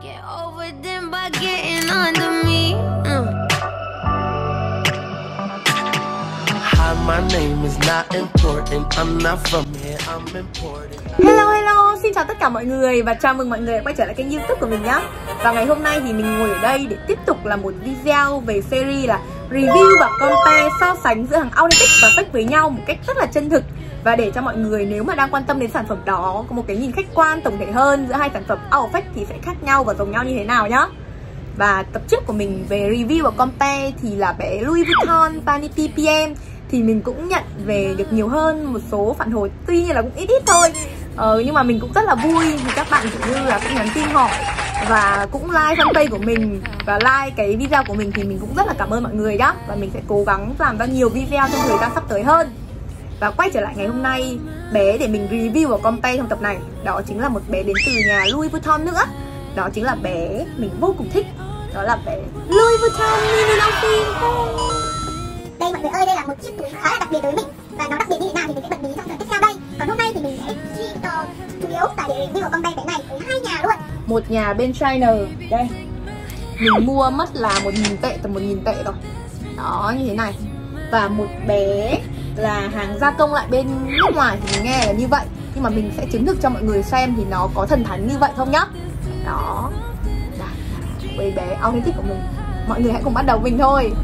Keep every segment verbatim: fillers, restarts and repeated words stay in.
Hello hello, xin chào tất cả mọi người và chào mừng mọi người quay trở lại kênh YouTube của mình nhé. Và ngày hôm nay thì mình ngồi ở đây để tiếp tục là một video về series là review và compare, so sánh giữa hàng authentic và fake với nhau một cách rất là chân thực. Và để cho mọi người nếu mà đang quan tâm đến sản phẩm đó có một cái nhìn khách quan tổng thể hơn giữa hai sản phẩm out fake thì sẽ khác nhau và giống nhau như thế nào nhá. Và tập trước của mình về review và compare thì là bé Louis Vuitton Vanity pê em thì mình cũng nhận về được nhiều hơn một số phản hồi, tuy nhiên là cũng ít ít thôi. Ờ, nhưng mà mình cũng rất là vui vì các bạn cũng như là cũng nhắn tin hỏi và cũng like fanpage của mình và like cái video của mình thì mình cũng rất là cảm ơn mọi người đó. Và mình sẽ cố gắng làm ra nhiều video trong thời gian sắp tới hơn. Và quay trở lại ngày hôm nay, bé để mình review và compare trong tập này đó chính là một bé đến từ nhà Louis Vuitton nữa. Đó chính là bé mình vô cùng thích, đó là bé Louis Vuitton Mini Dolphin. Đây mọi người ơi, đây là một chiếc túi khá là đặc biệt đối với mình. Và nó đặc biệt như thế nào thì mình sẽ bật mí trong phần tiếp theo đây. Còn hôm nay thì mình sẽ uh, chủ yếu tại để review và compare cái này với hai nhà luôn. Một nhà bên China, đây mình mua mất là một nghìn tệ, tầm một nghìn tệ rồi. Đó, như thế này. Và một bé là hàng gia công lại bên nước ngoài thì mình nghe là như vậy. Nhưng mà mình sẽ chứng thực cho mọi người xem thì nó có thần thánh như vậy không nhá. Đó, đây, bé authentic của mình. Mọi người hãy cùng bắt đầu mình thôi.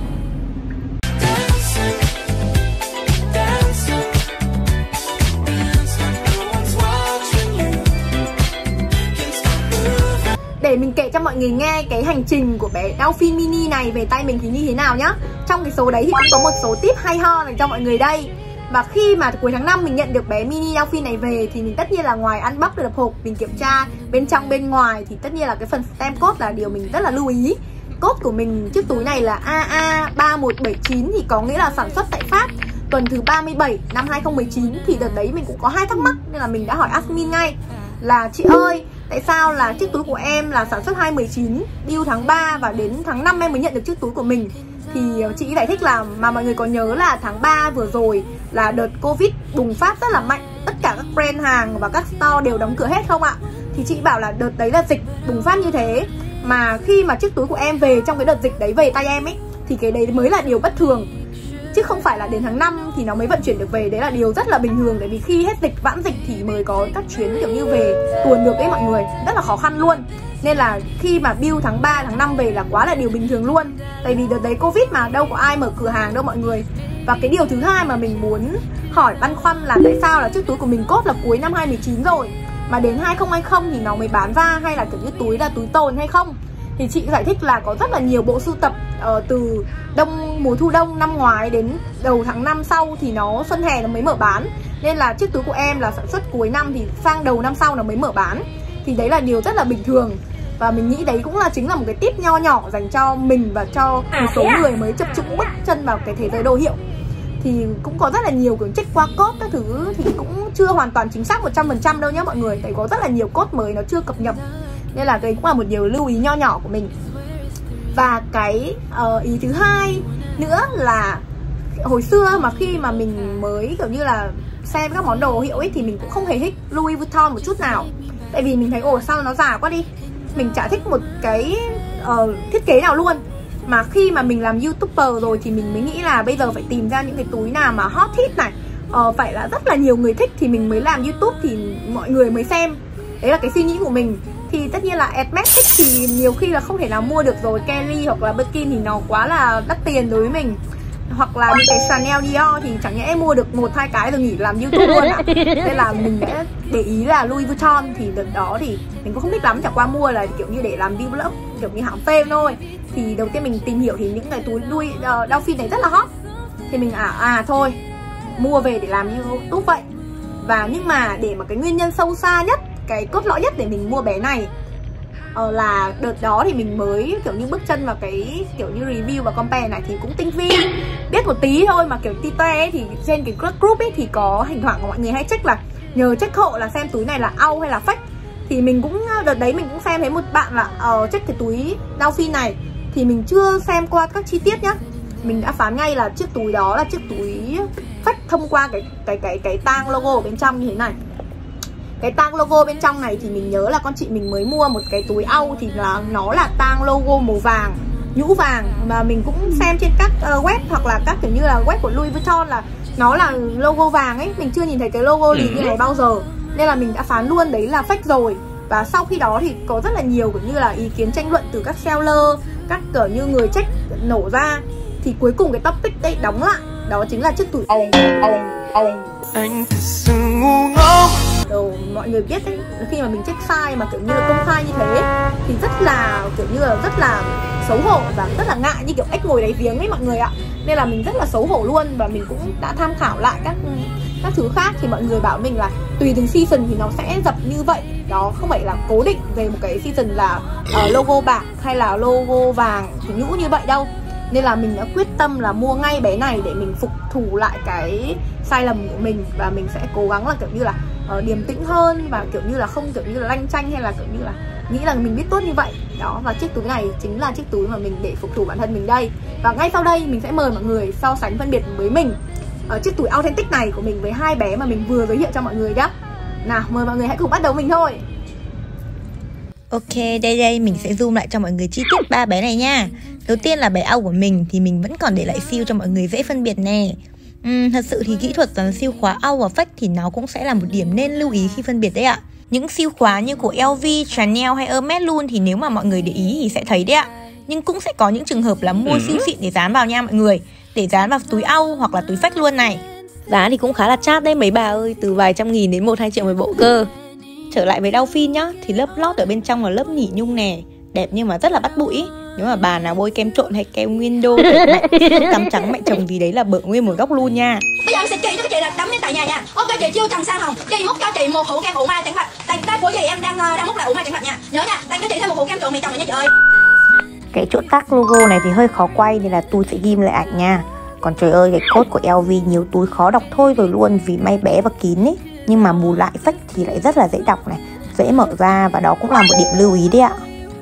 Để mình kể cho mọi người nghe cái hành trình của bé Dolphin Mini này về tay mình thì như thế nào nhá. Trong cái số đấy thì cũng có một số tip hay ho dành cho mọi người đây. Và khi mà cuối tháng năm mình nhận được bé Mini Dolphin này về thì mình tất nhiên là ngoài unbox được hộp, mình kiểm tra bên trong bên ngoài thì tất nhiên là cái phần stem code là điều mình rất là lưu ý. Code của mình chiếc túi này là A A ba một bảy chín thì có nghĩa là sản xuất tại Pháp, tuần thứ ba mươi bảy năm hai không một chín. Thì đợt đấy mình cũng có hai thắc mắc nên là mình đã hỏi admin ngay là chị ơi, tại sao là chiếc túi của em là sản xuất hai mười chín, deal tháng ba và đến tháng năm em mới nhận được chiếc túi của mình. Thì chị giải thích là mà mọi người có nhớ là tháng ba vừa rồi là đợt Covid bùng phát rất là mạnh, tất cả các brand hàng và các store đều đóng cửa hết không ạ? Thì chị bảo là đợt đấy là dịch bùng phát như thế, mà khi mà chiếc túi của em về trong cái đợt dịch đấy về tay em ấy thì cái đấy mới là điều bất thường, chứ không phải là đến tháng năm thì nó mới vận chuyển được về. Đấy là điều rất là bình thường, tại vì khi hết dịch, vãn dịch thì mới có các chuyến kiểu như về tuần được ấy mọi người, rất là khó khăn luôn. Nên là khi mà bill tháng ba, tháng năm về là quá là điều bình thường luôn. Tại vì đợt đấy Covid mà đâu có ai mở cửa hàng đâu mọi người. Và cái điều thứ hai mà mình muốn hỏi băn khoăn là tại sao là chiếc túi của mình cốt là cuối năm hai không một chín rồi mà đến hai không hai không thì nó mới bán ra, hay là kiểu như túi là túi tồn hay không? Thì chị giải thích là có rất là nhiều bộ sưu tập uh, từ đông mùa thu đông năm ngoái đến đầu tháng năm sau thì nó xuân hè nó mới mở bán. Nên là chiếc túi của em là sản xuất cuối năm thì sang đầu năm sau nó mới mở bán. Thì đấy là điều rất là bình thường. Và mình nghĩ đấy cũng là chính là một cái tip nho nhỏ dành cho mình và cho một số người mới chập chững bước chân vào cái thế giới đồ hiệu. Thì cũng có rất là nhiều kiểu check qua code các thứ thì cũng chưa hoàn toàn chính xác một trăm phần trăm đâu nhé mọi người. Tại có rất là nhiều code mới nó chưa cập nhật. Nên là đấy cũng là một điều lưu ý nho nhỏ của mình. Và cái uh, ý thứ hai nữa là hồi xưa mà khi mà mình mới kiểu như là xem các món đồ hiệu ấy thì mình cũng không hề thích Louis Vuitton một chút nào. Tại vì mình thấy ồ sao nó giả quá đi, mình chả thích một cái uh, thiết kế nào luôn. Mà khi mà mình làm YouTuber rồi thì mình mới nghĩ là bây giờ phải tìm ra những cái túi nào mà hot hit này, uh, phải là rất là nhiều người thích thì mình mới làm YouTube thì mọi người mới xem. Đấy là cái suy nghĩ của mình. Thì tất nhiên là Hermès thích thì nhiều khi là không thể nào mua được rồi. Kelly hoặc là Birkin thì nó quá là đắt tiền đối với mình. Hoặc là những cái Chanel, Dior thì chẳng nhẽ mua được một hai cái rồi nghỉ làm YouTube luôn ạ. Nên là mình đã để ý là Louis Vuitton thì đợt đó thì mình cũng không thích lắm, chẳng qua mua là kiểu như để làm vlog, kiểu như hãng phim thôi. Thì đầu tiên mình tìm hiểu thì những cái túi Louis uh, Dolphin này rất là hot. Thì mình à à thôi mua về để làm YouTube vậy. Và nhưng mà để mà cái nguyên nhân sâu xa nhất, cái cốt lõi nhất để mình mua bé này ờ, là đợt đó thì mình mới kiểu như bước chân vào cái kiểu như review và compare này thì cũng tinh vi, biết một tí thôi mà kiểu tite ấy, thì trên cái group ấy thì có thỉnh thoảng của mọi người hay check là nhờ check hộ là xem túi này là out hay là fake. Thì mình cũng đợt đấy mình cũng xem thấy một bạn là uh, check cái túi Dolphin này thì mình chưa xem qua các chi tiết nhá, mình đã phán ngay là chiếc túi đó là chiếc túi fake thông qua cái cái cái cái tag logo ở bên trong như thế này. Cái tag logo bên trong này thì mình nhớ là con chị mình mới mua một cái túi Âu thì là nó là tag logo màu vàng, nhũ vàng. Mà mình cũng xem trên các uh, web hoặc là các kiểu như là web của Louis Vuitton là nó là logo vàng ấy. Mình chưa nhìn thấy cái logo lì như này bao giờ, nên là mình đã phán luôn đấy là fake rồi. Và sau khi đó thì có rất là nhiều kiểu như là ý kiến tranh luận từ các seller, các kiểu như người check nổ ra. Thì cuối cùng cái topic đây đóng lại, đó chính là chiếc túi Âu Âu Âu. Anh thật sự ngu ngốc. Đồ, mọi người biết đấy, khi mà mình check sai mà kiểu như là công khai như thế thì rất là kiểu như là rất là xấu hổ và rất là ngại, như kiểu ếch ngồi đáy giếng ấy mọi người ạ. Nên là mình rất là xấu hổ luôn. Và mình cũng đã tham khảo lại các các thứ khác thì mọi người bảo mình là tùy từng season thì nó sẽ dập như vậy. Đó không phải là cố định về một cái season là uh, logo bạc hay là logo vàng thì nhũ như vậy đâu. Nên là mình đã quyết tâm là mua ngay bé này để mình phục thù lại cái sai lầm của mình. Và mình sẽ cố gắng là kiểu như là uh, điềm tĩnh hơn và kiểu như là không kiểu như là lanh chanh hay là kiểu như là nghĩ rằng mình biết tốt như vậy. Đó, và chiếc túi này chính là chiếc túi mà mình để phục thù bản thân mình đây. Và ngay sau đây mình sẽ mời mọi người so sánh phân biệt với mình uh, chiếc túi authentic này của mình với hai bé mà mình vừa giới thiệu cho mọi người nhé. Nào, mời mọi người hãy cùng bắt đầu mình thôi. Ok, đây đây mình sẽ zoom lại cho mọi người chi tiết ba bé này nha. Đầu tiên là bé Âu của mình thì mình vẫn còn để lại siêu cho mọi người dễ phân biệt nè. uhm, Thật sự thì kỹ thuật dán siêu khóa Âu và fake thì nó cũng sẽ là một điểm nên lưu ý khi phân biệt đấy ạ. Những siêu khóa như của L V, Chanel hay Hermes luôn thì nếu mà mọi người để ý thì sẽ thấy đấy ạ. Nhưng cũng sẽ có những trường hợp là mua siêu xịn để dán vào nha mọi người, để dán vào túi Âu hoặc là túi fake luôn này. Giá thì cũng khá là chát đấy mấy bà ơi, từ vài trăm nghìn đến một hai triệu một bộ cơ. Trở lại với Dolphin nhá, thì lớp lót ở bên trong là lớp nỉ nhung nè, đẹp nhưng mà rất là bắt bụi ý. Nếu mà bà nào bôi kem trộn hay kem nguyên đô cắm trắng mẹ chồng gì đấy là bở nguyên một góc luôn nha. Bây giờ em sẽ chỉ cho chị là đấm đến tại nhà nha. Ok chị chưa cần sang hồng, chị múc cho chị một hũ kem ủ ma chẳng mặt. Tay tay của chị em đang đang múc lại ủ ma chẳng mặt nha. Nhớ nha, tay của chị thêm một hũ kem trộn mì chồng nha chị ơi. Cái chỗ tag logo này thì hơi khó quay nên là tôi sẽ ghim lại ảnh nha. Còn trời ơi, cái code của L V nhiều túi khó đọc thôi rồi luôn vì may bé và kín ấy. Nhưng mà bù lại fake thì lại rất là dễ đọc này, dễ mở ra và đó cũng là một điểm lưu ý đấy ạ.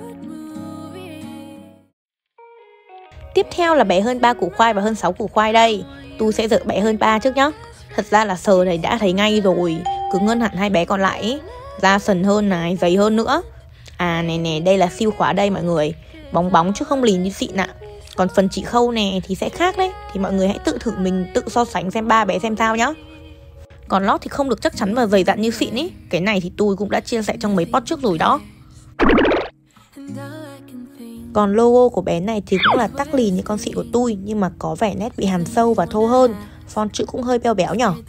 Tiếp theo là bé hơn ba củ khoai và hơn sáu củ khoai đây. Tôi sẽ dỡ bé hơn ba trước nhá. Thật ra là sờ này đã thấy ngay rồi, cứng hơn hẳn hai bé còn lại ấy. Da sần hơn này, dày hơn nữa. À này nè, đây là siêu khóa đây mọi người, bóng bóng chứ không lì như xịn ạ. Còn phần chỉ khâu nè thì sẽ khác đấy. Thì mọi người hãy tự thử mình tự so sánh xem ba bé xem sao nhá. Còn lót thì không được chắc chắn và dày dặn như xịn ý. Cái này thì tôi cũng đã chia sẻ trong mấy post trước rồi đó. Còn logo của bé này thì cũng là tắc lì như con xịn của tôi, nhưng mà có vẻ nét bị hằn sâu và thô hơn. Font chữ cũng hơi béo béo nhỏ.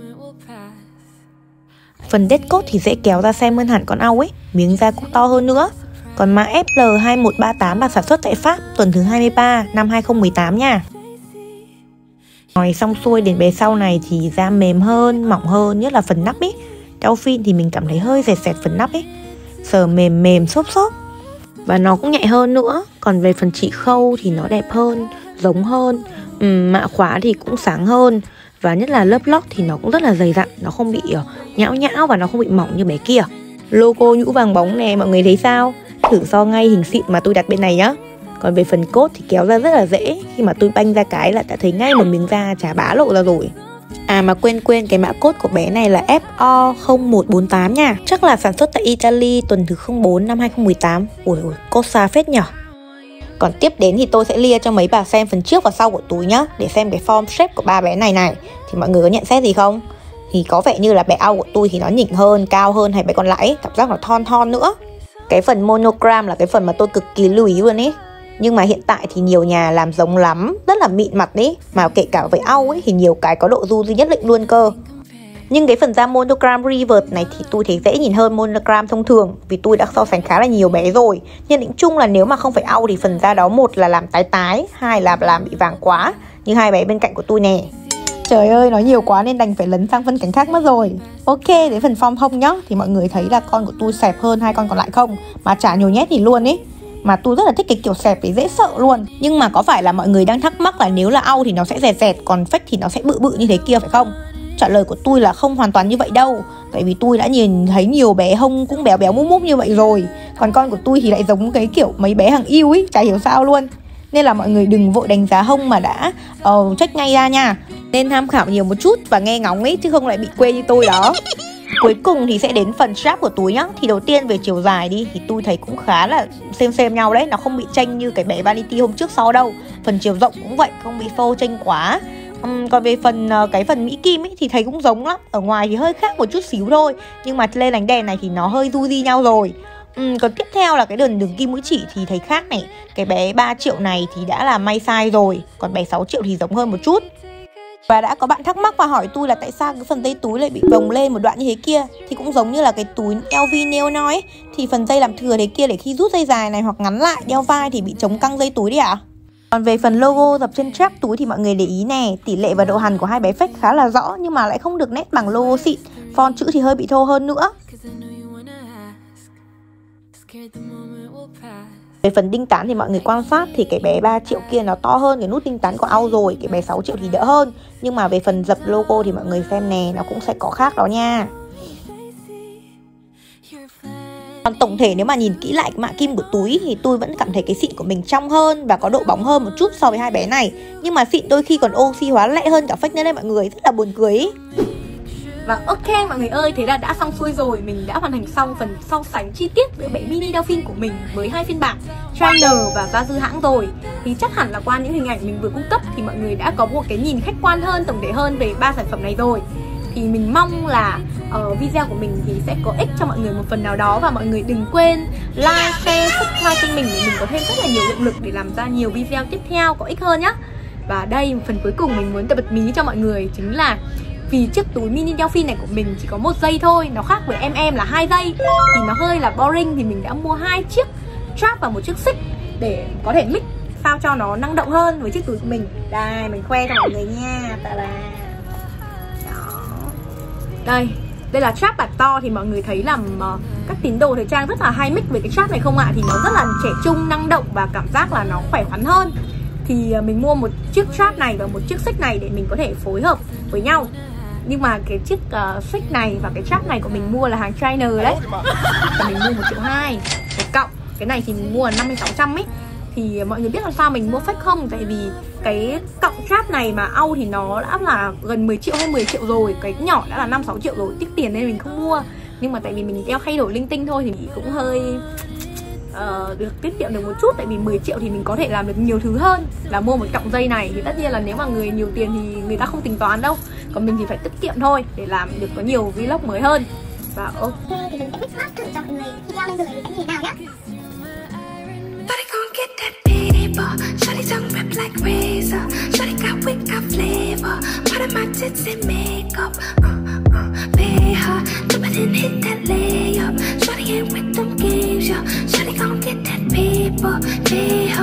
Phần dead code thì dễ kéo ra xem hơn hẳn con Âu ấy, miếng da cũng to hơn nữa. Còn mã F L hai một ba tám là sản xuất tại Pháp, tuần thứ hai mươi ba năm hai không một tám nha. Rồi xong xuôi đến bé sau này thì da mềm hơn, mỏng hơn, nhất là phần nắp ấy. Dolphin thì mình cảm thấy hơi dẹt dẹt phần nắp ấy, sờ mềm mềm xốp xốp và nó cũng nhạy hơn nữa. Còn về phần chỉ khâu thì nó đẹp hơn, giống hơn. ừ, Mạ khóa thì cũng sáng hơn. Và nhất là lớp lót thì nó cũng rất là dày dặn, nó không bị nhão nhão và nó không bị mỏng như bé kia. Logo nhũ vàng bóng nè, mọi người thấy sao? Thử so ngay hình xịn mà tôi đặt bên này nhá. Còn về phần cốt thì kéo ra rất là dễ. Khi mà tôi banh ra cái là đã thấy ngay một miếng da chả bá lộ ra rồi. À mà quên quên cái mã code của bé này là F O không một bốn tám nha. Chắc là sản xuất tại Italy, tuần thứ không bốn năm hai không một tám. Ui ui, code xa phết nhở. Còn tiếp đến thì tôi sẽ lia cho mấy bà xem phần trước và sau của túi nhá, để xem cái form shape của ba bé này này. Thì mọi người có nhận xét gì không? Thì có vẻ như là bé Âu của tôi thì nó nhỉnh hơn, cao hơn hai bé còn lại, cảm giác nó thon thon nữa. Cái phần monogram là cái phần mà tôi cực kỳ lưu ý luôn ý. Nhưng mà hiện tại thì nhiều nhà làm giống lắm, rất là mịn mặt ý. Mà kể cả với Âu ấy thì nhiều cái có độ du duy nhất định luôn cơ. Nhưng cái phần da monogram reverse này thì tôi thấy dễ nhìn hơn monogram thông thường, vì tôi đã so sánh khá là nhiều bé rồi. Nhận định chung là nếu mà không phải Âu thì phần da đó, một là làm tái tái, hai là làm bị vàng quá, như hai bé bên cạnh của tôi nè. Trời ơi, nói nhiều quá nên đành phải lấn sang phân cảnh khác mất rồi. Ok, đến phần form hông nhá. Thì mọi người thấy là con của tôi xẹp hơn hai con còn lại không? Mà chả nhồi nhét gì luôn ý. Mà tôi rất là thích cái kiểu xẹp ấy, dễ sợ luôn. Nhưng mà có phải là mọi người đang thắc mắc là nếu là Âu thì nó sẽ dẹt dẹt, còn fake thì nó sẽ bự bự như thế kia phải không? Trả lời của tôi là không hoàn toàn như vậy đâu. Tại vì tôi đã nhìn thấy nhiều bé hông cũng béo béo múp múp như vậy rồi. Còn con của tôi thì lại giống cái kiểu mấy bé hàng yêu ấy, chả hiểu sao luôn. Nên là mọi người đừng vội đánh giá hông mà đã uh, check ngay ra nha. Nên tham khảo nhiều một chút và nghe ngóng ấy, chứ không lại bị quê như tôi đó. Cuối cùng thì sẽ đến phần strap của túi nhá. Thì đầu tiên về chiều dài đi thì tôi thấy cũng khá là xem xem nhau đấy. Nó không bị chênh như cái bé Vanity hôm trước sau đâu. Phần chiều rộng cũng vậy, không bị phô chênh quá. uhm, Còn về phần cái phần Mỹ Kim ấy thì thấy cũng giống lắm. Ở ngoài thì hơi khác một chút xíu thôi, nhưng mà lên ánh đèn này thì nó hơi du di nhau rồi. uhm, Còn tiếp theo là cái đường đường kim mũi chỉ thì thấy khác này. Cái bé ba triệu này thì đã là may size rồi, còn bé sáu triệu thì giống hơn một chút. Và đã có bạn thắc mắc và hỏi tôi là tại sao cái phần dây túi lại bị vòng lên một đoạn như thế kia. Thì cũng giống như là cái túi eo vi Neo nói ấy, thì phần dây làm thừa thế kia để khi rút dây dài này hoặc ngắn lại đeo vai thì bị chống căng dây túi đi ạ. À? Còn về phần logo dập trên strap túi thì mọi người để ý nè, tỷ lệ và độ hằn của hai bé fake khá là rõ nhưng mà lại không được nét bằng logo xịn. Font chữ thì hơi bị thô hơn nữa. Về phần đinh tán thì mọi người quan sát thì cái bé ba triệu kia nó to hơn cái nút đinh tán của Ao rồi. Cái bé sáu triệu thì đỡ hơn. Nhưng mà về phần dập logo thì mọi người xem nè, nó cũng sẽ có khác đó nha. Còn tổng thể nếu mà nhìn kỹ lại cái mạ kim của túi thì tôi vẫn cảm thấy cái xịn của mình trong hơn và có độ bóng hơn một chút so với hai bé này. Nhưng mà xịn đôi khi còn oxy hóa lẹ hơn cả fake nữa đấy mọi người, rất là buồn cười ý. Và ok mọi người ơi, thế là đã xong xuôi rồi. Mình đã hoàn thành xong phần so sánh chi tiết giữa bé mini Delphine của mình với hai phiên bản Trainer và gia dư hãng rồi. Thì chắc hẳn là qua những hình ảnh mình vừa cung cấp thì mọi người đã có một cái nhìn khách quan hơn, tổng thể hơn về ba sản phẩm này rồi. Thì mình mong là uh, video của mình thì sẽ có ích cho mọi người một phần nào đó. Và mọi người đừng quên like, share, subscribe kênh mình để mình có thêm rất là nhiều động lực để làm ra nhiều video tiếp theo có ích hơn nhé. Và đây, phần cuối cùng mình muốn bật mí cho mọi người chính là vì chiếc túi mini Delphine này của mình chỉ có một dây thôi, nó khác với em em là hai dây thì nó hơi là boring, thì mình đã mua hai chiếc strap và một chiếc xích để có thể mix sao cho nó năng động hơn với chiếc túi của mình. Đây, mình khoe cho mọi người nha. Đó. Đây, đây là strap bản to thì mọi người thấy là uh, các tín đồ thời trang rất là hay mix với cái strap này không ạ? À? Thì nó rất là trẻ trung, năng động và cảm giác là nó khỏe khoắn hơn. Thì uh, mình mua một chiếc strap này và một chiếc xích này để mình có thể phối hợp với nhau. Nhưng mà cái chiếc uh, xích này và cái strap này của mình mua là hàng Trainer đấy. Và mình mua một triệu hai một cọng. Cái này thì mình mua là năm mươi sáu trăm ấy. Thì mọi người biết làm sao mình mua fake không? Tại vì cái cọng strap này mà Au thì nó đã là gần mười triệu hay mười triệu rồi. Cái nhỏ đã là năm sáu triệu rồi, tích tiền nên mình không mua. Nhưng mà tại vì mình đeo thay đổi linh tinh thôi thì cũng hơi uh, được tiết kiệm được một chút. Tại vì mười triệu thì mình có thể làm được nhiều thứ hơn là mua một cọng dây này. Thì tất nhiên là nếu mà người nhiều tiền thì người ta không tính toán đâu. Còn mình thì phải tiết kiệm thôi để làm được có nhiều vlog mới hơn. Và ok thì mình sẽ mix match thử cho mọi người khi leo lên giường thì sẽ như thế nào nhá. Shawty gon' get that paper. Shawty tongue rip like razor. Shawty got wit, got flavor. Part of my tits and makeup. Uh, uh, pay her. Jump it and hit that layup. Shawty ain't with them games, yo. Shawty gon' get that paper. Pay her.